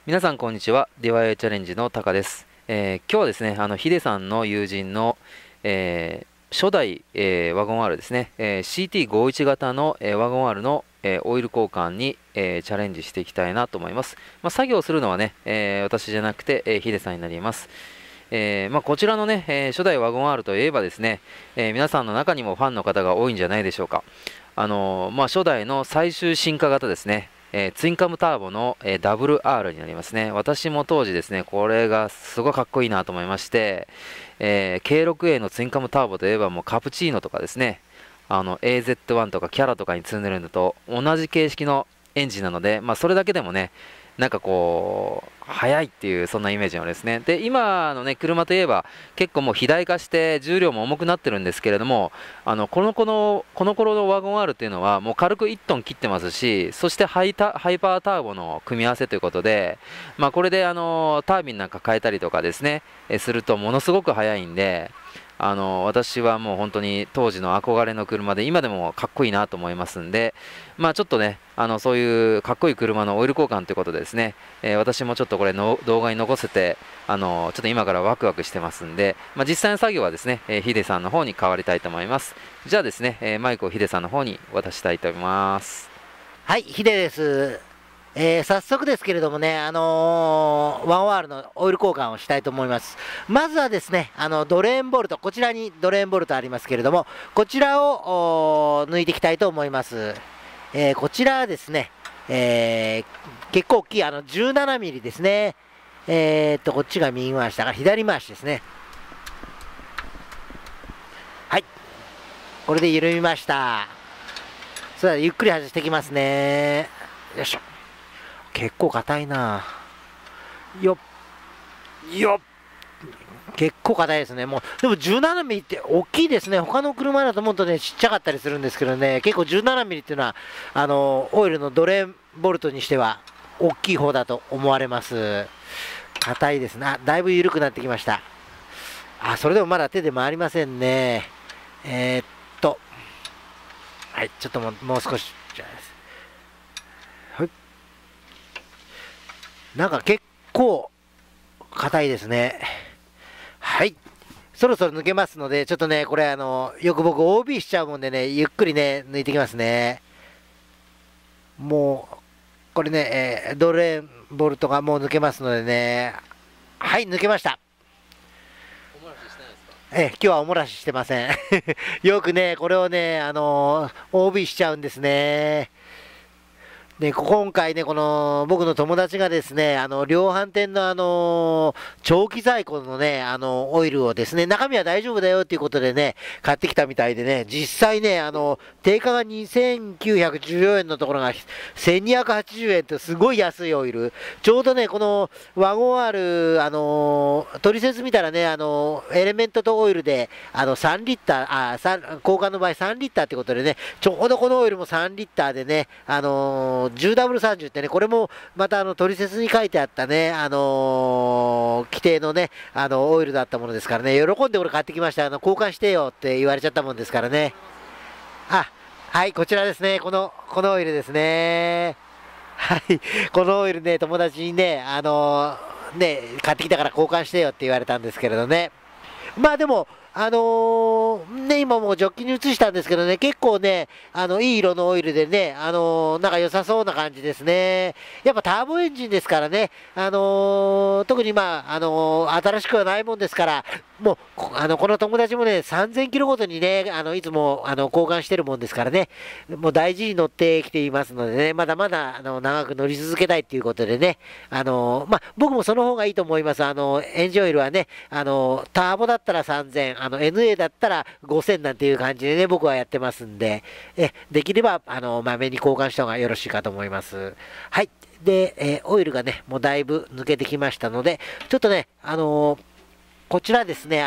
皆さんこんにちは。DIY チャレンジのタカです。今日はですね、ヒデさんの友人の、初代、ワゴン R ですね、CT51 型の、ワゴン R の、オイル交換に、チャレンジしていきたいなと思います。作業するのはね、私じゃなくて、ヒデさんになります。こちらのね、初代ワゴン R といえばですね、皆さんの中にもファンの方が多いんじゃないでしょうか。初代の最終進化型ですね。ツインカムターボの、WR になりますね。私も当時ですね、これがすごいかっこいいなと思いまして、K6A のツインカムターボといえばもうカプチーノとかですね、AZ1 とかキャラとかに積んでるのと同じ形式のエンジンなので、それだけでもね、なんかこう、速いっていう、そんなイメージのですね。で、今のね、車といえば、結構もう肥大化して、重量も重くなってるんですけれども、この頃のワゴン R っていうのは、もう軽く1トン切ってますし、そしてハイパーターボの組み合わせということで、これでタービンなんか変えたりとかですね、すると、ものすごく速いんで、私はもう本当に当時の憧れの車で今でもかっこいいなと思いますんで、ちょっとね、そういうかっこいい車のオイル交換ということでですね、私もちょっとこれの動画に残せて、ちょっと今からワクワクしてますんで、実際の作業はですね、ヒデさんの方に変わりたいと思います。じゃあですね、マイクをヒデさんの方に渡したいと思います。 はい、ヒデです。早速ですけれどもね、1R のオイル交換をしたいと思います。まずはですね、ドレーンボルト、こちらにドレーンボルトありますけれども、こちらを抜いていきたいと思います。こちらはですね、結構大きい、17ミリですね。こっちが右回しだから左回しですね。はい。これで緩みました。それではゆっくり外していきますね。よいしょ。結構硬いな。よっ。よっ。結構硬いですね。もう、でも17ミリって大きいですね。他の車だともっとね、ちっちゃかったりするんですけどね、結構17ミリっていうのは、オイルのドレーンボルトにしては大きい方だと思われます。硬いですね。だいぶ緩くなってきました。それでもまだ手で回りませんね。はい、ちょっともう少し。はい。なんか結構硬いですね。はい。そろそろ抜けますので、ちょっとね、これよく僕 OB しちゃうもんでね、ゆっくりね、抜いてきますね。もう、これね、ドレーンボルトがもう抜けますのでね。はい、抜けました。今日はおもらししてません。よくね、これをね、OB しちゃうんですね。で、今回ね、この、僕の友達がですね、量販店の長期在庫のね、オイルをですね、中身は大丈夫だよっていうことでね、買ってきたみたいでね、実際ね、定価が2914円のところが1280円ってすごい安いオイル。ちょうどね、このワゴン R、取説見たらね、エレメントとオイルで、3リッター、交換の場合3リッターってことでね、ちょうどこのオイルも3リッターでね、10W30 ってね、これもまた取説に書いてあったね、規定のね、オイルだったものですからね、喜んで俺買ってきました。交換してよって言われちゃったもんですからね。はい、こちらですね。このオイルですね。はい、このオイルね、友達にね、買ってきたから交換してよって言われたんですけれどね。でも、今もうジョッキに移したんですけどね、結構ね、いい色のオイルでね、なんか良さそうな感じですね。やっぱターボエンジンですからね、特に新しくはないもんですから、もう、この友達もね、3000キロごとにね、いつも、交換してるもんですからね、もう大事に乗ってきていますのでね、まだまだ、長く乗り続けたいっていうことでね、僕もその方がいいと思います。エンジンオイルはね、ターボだったら3000、NA だったら5000なんていう感じでね、僕はやってますんで、できれば、まめに交換した方がよろしいかと思います。はい。で、オイルがね、もうだいぶ抜けてきましたので、ちょっとね、こちらですね、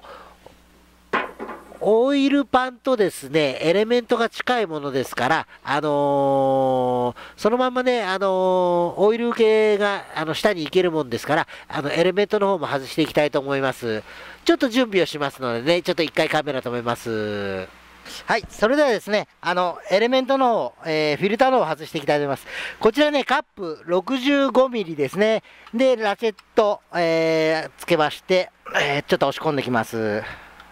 オイルパンとですね、エレメントが近いものですから、そのまんまね、オイル受けが、下に行けるもんですから、エレメントの方も外していきたいと思います。ちょっと準備をしますのでね、ちょっと一回カメラ止めます。 はい、それではですね、エレメントの方、フィルターの方を外していきたいと思います。こちらね、カップ65ミリですね。で、ラチェット、つけまして、ちょっと押し込んできます。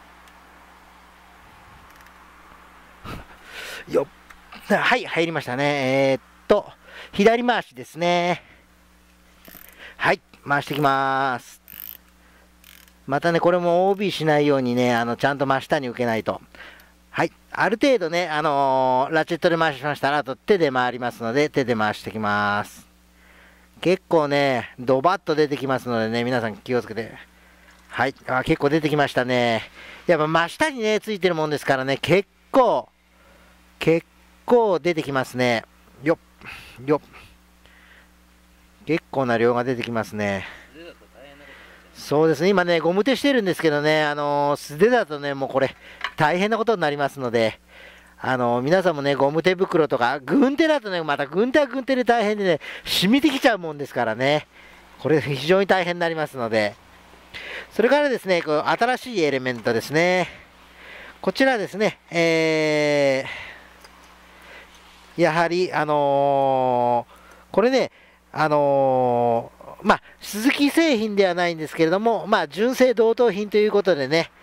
よっ。はい、入りましたね。左回しですね。はい、回していきます。またね、これも OB しないようにね、ちゃんと真下に受けないと。はい、ある程度ね、ラチェットで回しましたら、あと手で回りますので、手で回していきます。結構ね、ドバッと出てきますのでね、皆さん気をつけて。はい、結構出てきましたね。やっぱ真下にね、ついてるもんですからね、結構出てきますね。よっ、よっ。結構な量が出てきますね。そうですね、今ね、ゴム手してるんですけどね、素手だとね、もうこれ、大変なことになりますので、皆さんもね、ゴム手袋とか、軍手だとね、また軍手は軍手で大変でね、染みてきちゃうもんですからね、これ、非常に大変になりますので、それからですね、こう新しいエレメントですね、こちらですね、やはり、これね、まあ、鈴木製品ではないんですけれども、まあ、純正同等品ということでね、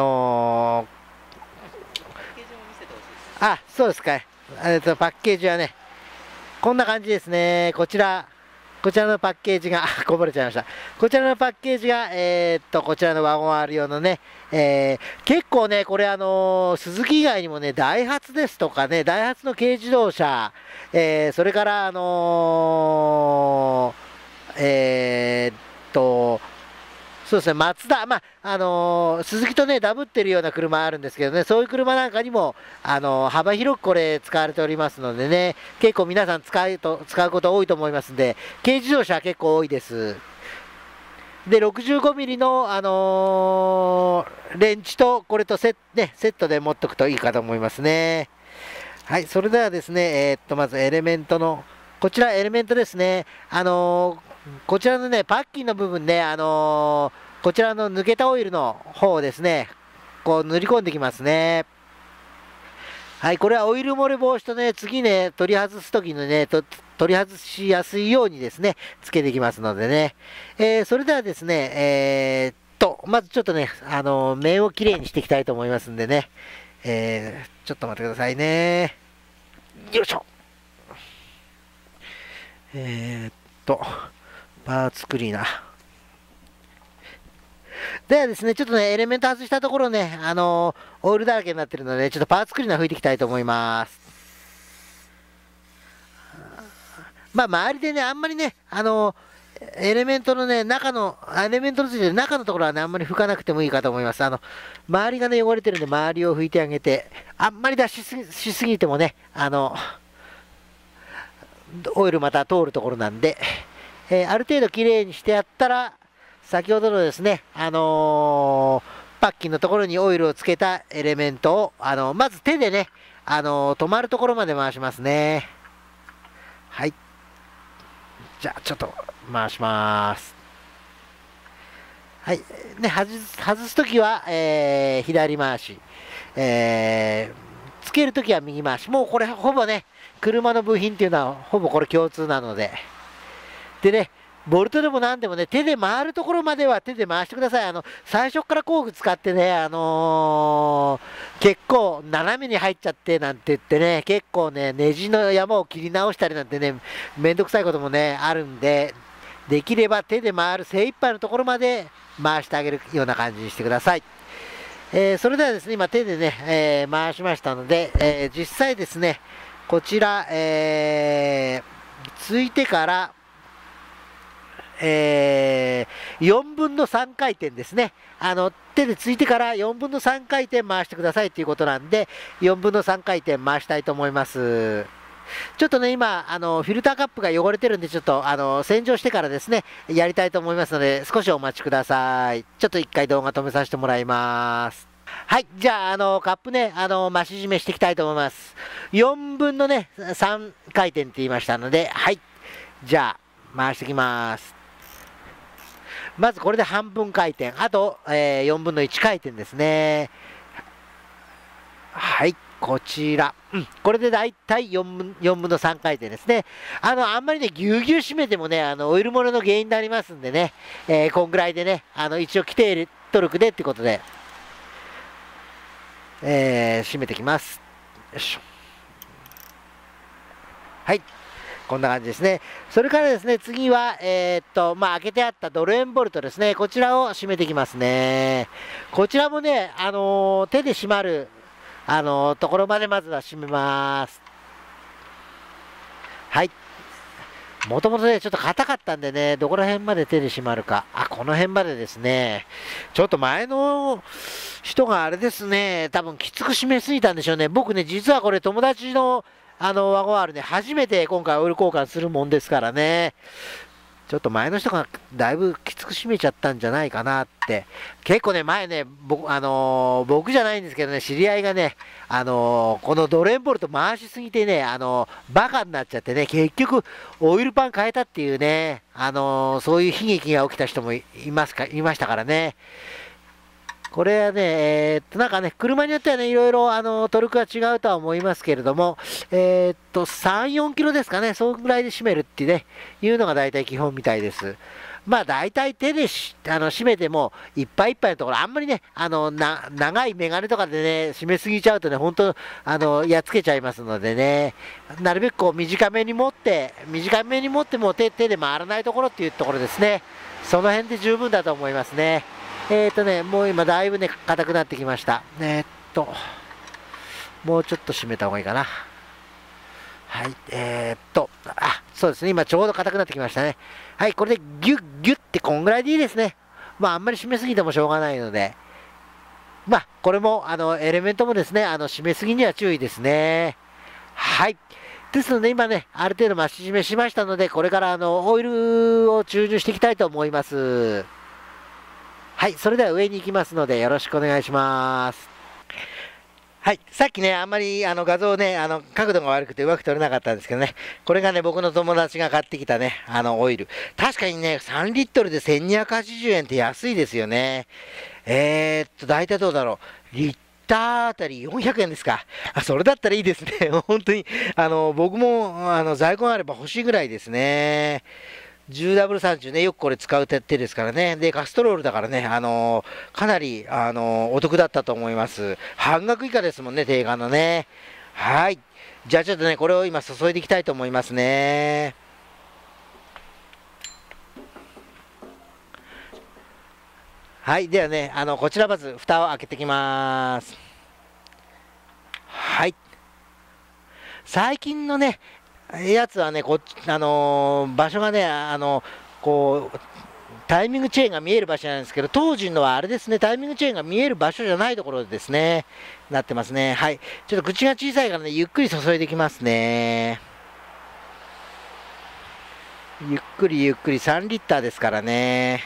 そうですか、パッケージはね、こんな感じですね、こちらのパッケージが、こぼれちゃいました。こちらのパッケージが、こちらのワゴン R 用のね、結構ね、これスズキ以外にもね、ダイハツですとかね、ダイハツの軽自動車、それからそうですね、マツダ、まあ、スズキとね、ダブってるような車あるんですけどね、そういう車なんかにも、幅広くこれ使われておりますのでね、結構皆さん使うこと多いと思いますんで、軽自動車は結構多いです。で、65ミリの、レンチとこれとセットで持っとくといいかと思いますね。はい、それではですね、まずエレメントの、こちらエレメントですね。こちらのね、パッキンの部分ね、こちらの抜けたオイルの方をですね、こう塗り込んできますね。はい、これはオイル漏れ防止とね、次ね、取り外すときにね、取り外しやすいようにですね、つけていきますのでね。それではですね、まずちょっとね、面をきれいにしていきたいと思いますんでね、ちょっと待ってくださいね。よいしょ。パーツクリーナー。ではですね、ちょっとね、エレメント外したところね、オイルだらけになってるので、ちょっとパーツクリーナー拭いていきたいと思います。まあ、周りでね、あんまりね、エレメントのね、エレメントのついてる中のところはね、あんまり拭かなくてもいいかと思います。周りがね、汚れてるんで、周りを拭いてあげて、あんまり出しすぎてもね、オイルまた通るところなんで、ある程度きれいにしてやったら、先ほどのですね、パッキンのところにオイルをつけたエレメントを、まず手でね、止まるところまで回しますね。はい。じゃあ、ちょっと回します。はい。ね、外すときは、左回し。つけるときは右回し。もうこれ、ほぼね、車の部品っていうのは、ほぼこれ共通なので。でね、ボルトでも何でもね、手で回るところまでは手で回してください。最初から工具使ってね、結構斜めに入っちゃってなんて言ってね、結構ね、ネジの山を切り直したりなんてね、めんどくさいこともね、あるんで、できれば手で回る精一杯のところまで回してあげるような感じにしてください。それではですね、今手でね、回しましたので、実際ですね、こちら、ついてから、4分の3回転ですね。手でついてから4分の3回転回してくださいということなんで、4分の3回転回したいと思います。ちょっとね、今、フィルターカップが汚れてるんで、ちょっと、洗浄してからですね、やりたいと思いますので、少しお待ちください。ちょっと一回動画止めさせてもらいます。はい。じゃあ、カップね、増し締めしていきたいと思います。4分のね、3回転って言いましたので、はい。じゃあ、回していきます。まずこれで半分回転。あと、4分の1回転ですね。 はい、こちら。これでだいたい4分の3回転ですね。あんまりね、ぎゅうぎゅう締めてもね、オイル漏れの原因になりますんでね、こんぐらいでね、一応規定トルクでってことで、締めてきます。よいしょ。はい。こんな感じですね。それからですね、次は、開けてあったドルエンボルトですね。こちらを締めてきますね。こちらもね、手で締まる、ところまでまずは締めます。はい。もともとね、ちょっと硬かったんでね、どこら辺まで手で締まるか。この辺までですね。ちょっと前の人があれですね、多分きつく締めすぎたんでしょうね。僕ね、実はこれ友達のワゴン R ね、初めて今回オイル交換するもんですからね。ちょっと前の人がだいぶきつく締めちゃったんじゃないかなって。結構ね、前ね、僕じゃないんですけどね、知り合いがね、このドレンボルト回しすぎてね、バカになっちゃってね、結局、オイルパン変えたっていうね、そういう悲劇が起きた人もいましたからね。これはね、なんかね、車によってはね、いろいろ、トルクは違うとは思いますけれども、3、4キロですかね、そのぐらいで締めるってね、いうのが大体基本みたいです。まあ大体手で締めても、いっぱいいっぱいのところ、あんまりね、長いメガネとかでね、締めすぎちゃうとね、本当やっつけちゃいますのでね、なるべくこう短めに持っても手で回らないところっていうところですね。その辺で十分だと思いますね。もう今だいぶね、硬くなってきました。もうちょっと締めた方がいいかな。はい、そうですね、今ちょうど硬くなってきましたね。はい、これでギュッギュッってこんぐらいでいいですね。まあ、あんまり締めすぎてもしょうがないので。まあ、これも、エレメントもですね、締めすぎには注意ですね。はい。ですので、今ね、ある程度増し締めしましたので、これからオイルを注入していきたいと思います。はい、それでは上に行きますので、よろしくお願いします。はい、さっきね、あんまり画像ね、角度が悪くてうまく撮れなかったんですけどね、これがね、僕の友達が買ってきたね、オイル。確かにね、3リットルで1280円って安いですよね。大体どうだろう。リッターあたり400円ですか。それだったらいいですね。本当に、僕も、在庫があれば欲しいぐらいですね。10W30 ね、よくこれ使う手ですからね。で、カストロールだからね、かなり、お得だったと思います。半額以下ですもんね、定価のね。はい。じゃあちょっとね、これを今注いでいきたいと思いますね。はい。ではね、こちらまず蓋を開けていきます。はい。最近のね、やつはね、場所がね、こう、タイミングチェーンが見える場所なんですけど、当時のはあれですね、タイミングチェーンが見える場所じゃないところでですね、なってますね。はい。ちょっと口が小さいからね、ゆっくり注いでいきますね。ゆっくりゆっくり3リッターですからね。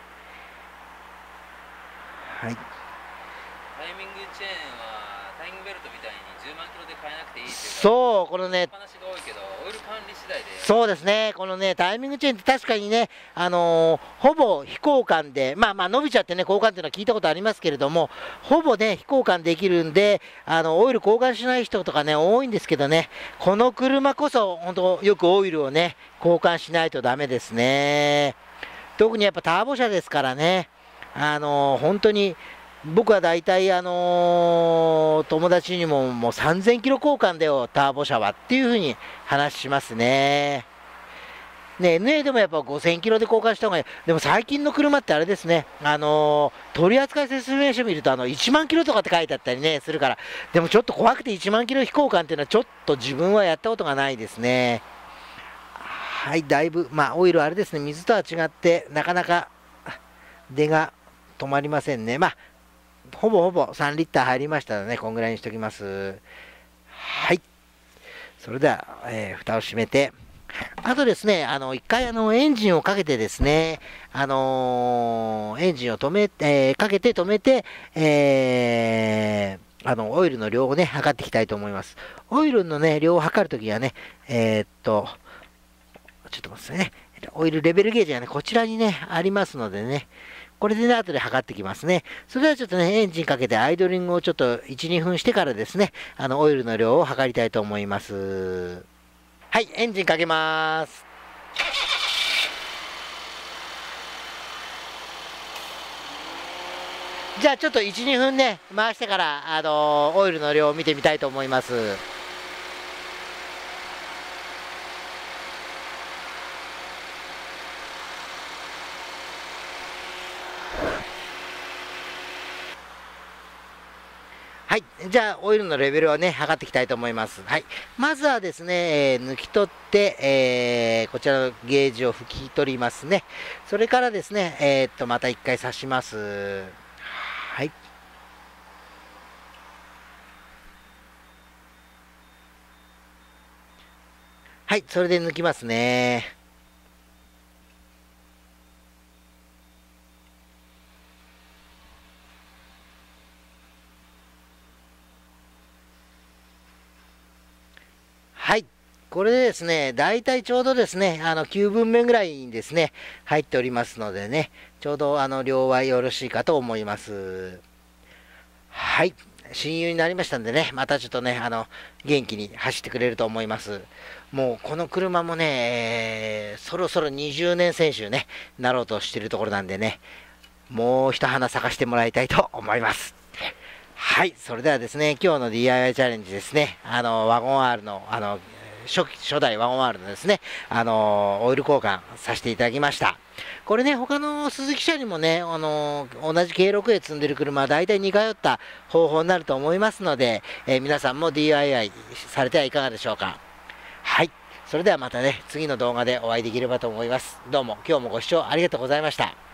はい。 タイミングチェーンはタイムベルトみたいに10万キロで変えなくていいっていうか、 そう、このね、 話が多いけど、オイル管理次第で。 そうですね、このね、タイミングチェーンって確かにね、ほぼ非交換で、まあ伸びちゃってね、交換っていうのは聞いたことありますけれども、ほぼね、非交換できるんで、オイル交換しない人とかね、多いんですけどね、この車こそ、本当よくオイルをね、交換しないとダメですね。特にやっぱターボ車ですからね、本当に、僕は大体、友達にももう3000キロ交換だよ、ターボ車はっていうふうに話しますね。ね、NA でもやっぱ5000キロで交換した方がいい。でも最近の車ってあれですね、取扱説明書見ると1万キロとかって書いてあったりね、するから、でもちょっと怖くて1万キロ非交換っていうのはちょっと自分はやったことがないですね。はい、だいぶ、まあオイルあれですね、水とは違って、なかなか出が止まりませんね。まあほぼほぼ3リッター入りましたのでね、こんぐらいにしておきます。はい。それでは、蓋を閉めて、あとですね、一回エンジンをかけてですね、エンジンを止めて、かけて止めて、オイルの量をね、測っていきたいと思います。オイルのね、量を測るときはね、ちょっと待ってね、オイルレベルゲージがね、こちらにね、ありますのでね、 これでね、後で測ってきますね。それではちょっとね、エンジンかけてアイドリングをちょっと1、2分してからですね、オイルの量を測りたいと思います。はい、エンジンかけます。じゃあちょっと1、2分ね、回してから、オイルの量を見てみたいと思います。はい。じゃあ、オイルのレベルをね、測っていきたいと思います。はい。まずはですね、抜き取って、こちらのゲージを拭き取りますね。それからですね、また一回刺します。はい。はい。それで抜きますね。はい。これでですね、大体ちょうどですね、9分目ぐらいにですね、入っておりますのでね、ちょうど量はよろしいかと思います。はい。親友になりましたんでね、またちょっとね、元気に走ってくれると思います。もうこの車もね、そろそろ20年選手ね、なろうとしているところなんでね、もう一花咲かしてもらいたいと思います。はい、それではですね、今日の DIY チャレンジですね、ワゴン R の、初代ワゴン R のですね、オイル交換させていただきました。これね、他の鈴木車にもね、同じ K6A 積んでる車は大体似通った方法になると思いますので、皆さんも DIY されてはいかがでしょうか。はい、それではまたね、次の動画でお会いできればと思います。どうも、今日もご視聴ありがとうございました。